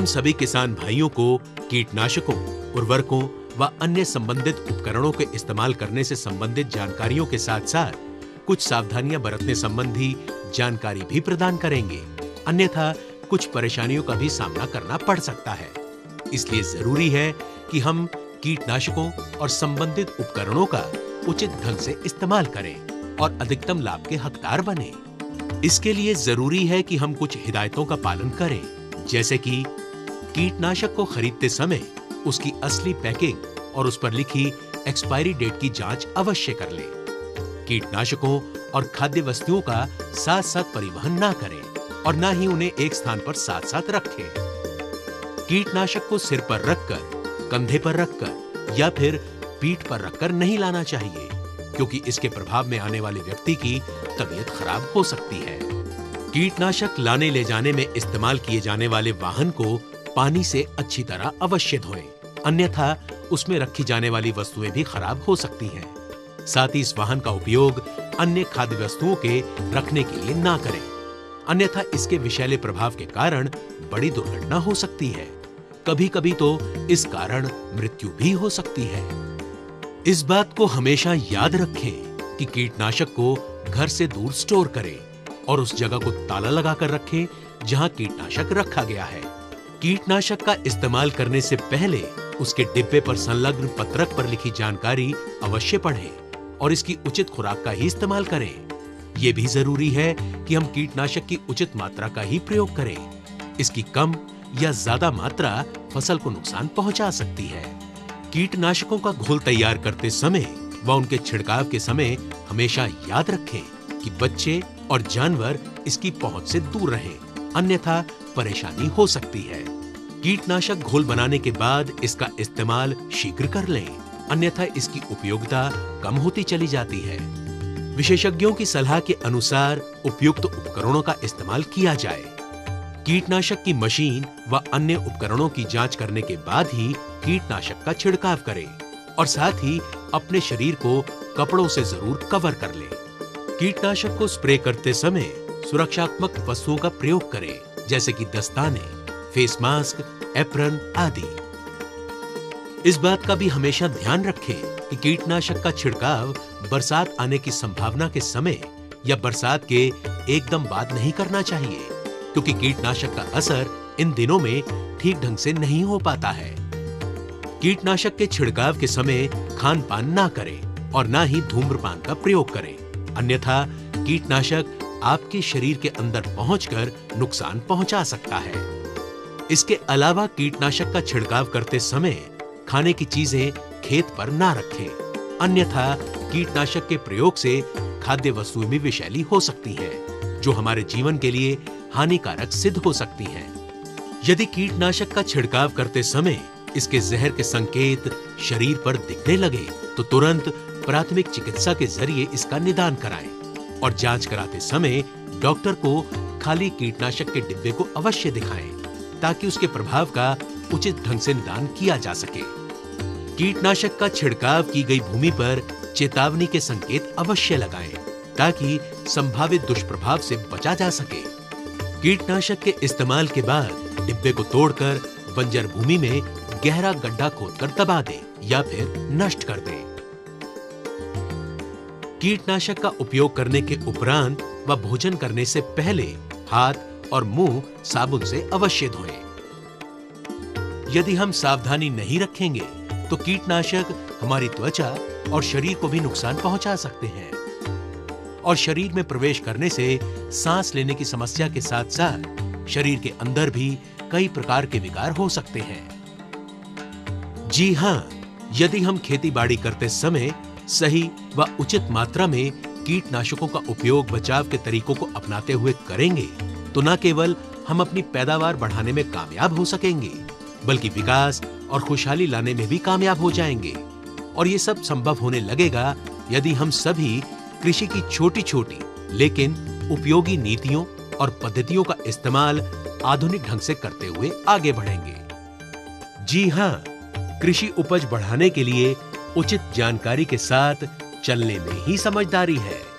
हम सभी किसान भाइयों को कीटनाशकों, उर्वरकों व अन्य संबंधित उपकरणों के इस्तेमाल करने से संबंधित जानकारियों के साथ-साथ कुछ सावधानियां बरतने संबंधी जानकारी भी प्रदान करेंगे। अन्यथा कुछ परेशानियों का भी सामना करना पड़ सकता है। इसलिए जरूरी है कि हम कीटनाशकों और संबंधित उपकरणों का उचित ढंग से इस्तेमाल करें और अधिकतम लाभ के हकदार बने। इसके लिए जरूरी है कि हम कुछ हिदायतों का पालन करें, जैसे कि कीटनाशक को खरीदते समय उसकी असली पैकिंग और उस पर लिखी एक्सपायरी डेट की जांच अवश्य कर लें। कीटनाशकों और खाद्य वस्तुओं का साथ-साथ परिवहन ना करें और ना ही उन्हें एक स्थान पर साथ-साथ रखें। कीटनाशक को सिर पर रखकर, कंधे पर रखकर या फिर पीठ पर रखकर नहीं लाना चाहिए, क्योंकि इसके प्रभाव में आने वाले व्यक्ति की तबीयत खराब हो सकती है। कीटनाशक लाने ले जाने में इस्तेमाल किए जाने वाले वाहन को पानी से अच्छी तरह अवश्य धोएं, अन्यथा उसमें रखी जाने वाली वस्तुएं भी खराब हो सकती हैं। साथ ही इस वाहन का उपयोग अन्य खाद्य वस्तुओं के रखने के लिए ना करें, अन्यथा इसके विषैले प्रभाव के कारण बड़ी दुर्घटना हो सकती है। कभी-कभी तो इस कारण मृत्यु भी हो सकती है। इस बात को हमेशा याद रखें कि कीटनाशक को घर से दूर स्टोर करें और उस जगह को ताला लगाकर रखें जहां कीटनाशक रखा गया है। कीटनाशक का इस्तेमाल करने से पहले उसके डिब्बे पर संलग्न पत्रक पर लिखी जानकारी अवश्य पढ़ें और इसकी उचित खुराक का ही इस्तेमाल करें। यह भी जरूरी है कि हम कीटनाशक की उचित मात्रा का ही प्रयोग करें। इसकी कम या ज्यादा मात्रा फसल को नुकसान पहुंचा सकती है। कीटनाशकों का घोल तैयार करते समय व उनके छिड़काव के समय हमेशा याद रखें कि बच्चे और जानवर इसकी पहुंच से दूर रहें, अन्यथा परेशानी हो सकती है। कीटनाशक घोल बनाने के बाद इसका इस्तेमाल शीघ्र कर लें, अन्यथा इसकी उपयोगिता कम होती चली जाती है। विशेषज्ञों की सलाह के अनुसार उपयुक्त उपकरणों का इस्तेमाल किया जाए। कीटनाशक की मशीन व अन्य उपकरणों की जांच करने के बाद ही कीटनाशक का छिड़काव करें और साथ ही अपने शरीर को कपड़ों से जरूर कवर कर लें। कीटनाशक को स्प्रे करते समय सुरक्षात्मक वस्तुओं का प्रयोग करें, जैसे कि दस्ताने, फेस मास्क, एप्रन आदि। इस बात का भी हमेशा ध्यान रखें कि कीटनाशक का छिड़काव बरसात आने की संभावना के समय या बरसात के एकदम बाद नहीं करना चाहिए, क्योंकि कीटनाशक का असर इन दिनों में ठीक ढंग से नहीं हो पाता है। कीटनाशक के छिड़काव के समय खान पान ना करें और ना ही धूम्रपान का प्रयोग करें, अन्यथा कीटनाशक आपके शरीर के अंदर पहुंचकर नुकसान पहुंचा सकता है। इसके अलावा कीटनाशक का छिड़काव करते समय खाने की चीजें खेत पर ना रखें, अन्यथा कीटनाशक के प्रयोग से खाद्य वस्तुएं भी विषैली हो सकती हैं, जो हमारे जीवन के लिए हानिकारक सिद्ध हो सकती हैं। यदि कीटनाशक का छिड़काव करते समय इसके जहर के संकेत शरीर पर दिखने लगे तो तुरंत प्राथमिक चिकित्सा के जरिए इसका निदान कराएं और जांच कराते समय डॉक्टर को खाली कीटनाशक के डिब्बे को अवश्य दिखाएं, ताकि उसके प्रभाव का उचित ढंग से निदान किया जा सके। कीटनाशक का छिड़काव की गई भूमि पर चेतावनी के संकेत अवश्य लगाएं, ताकि संभावित दुष्प्रभाव से बचा जा सके। कीटनाशक के इस्तेमाल के बाद डिब्बे को तोड़कर बंजर भूमि में गहरा गड्ढा खोदकर दबा दें या फिर नष्ट कर दें। कीटनाशक का उपयोग करने के उपरांत व भोजन करने से पहले हाथ और मुंह साबुन से अवश्य धोएं। यदि हम सावधानी नहीं रखेंगे तो कीटनाशक हमारी त्वचा और शरीर को भी नुकसान पहुंचा सकते हैं और शरीर में प्रवेश करने से सांस लेने की समस्या के साथ-साथ शरीर के अंदर भी कई प्रकार के विकार हो सकते हैं। जी हाँ, यदि हम खेती-बाड़ी करते समय सही व उचित मात्रा में कीटनाशकों का उपयोग बचाव के तरीकों को अपनाते हुए करेंगे, तो न केवल हम अपनी पैदावार बढ़ाने में कामयाब हो सकेंगे, बल्कि विकास और खुशहाली लाने में भी कामयाब हो जाएंगे। और ये सब संभव होने लगेगा यदि हम सभी कृषि की छोटी-छोटी लेकिन उपयोगी नीतियों और पद्धतियों का इस्तेमाल आधुनिक ढंग से करते हुए आगे बढ़ेंगे। जी हाँ, कृषि उपज बढ़ाने के लिए उचित जानकारी के साथ चलने में ही समझदारी है।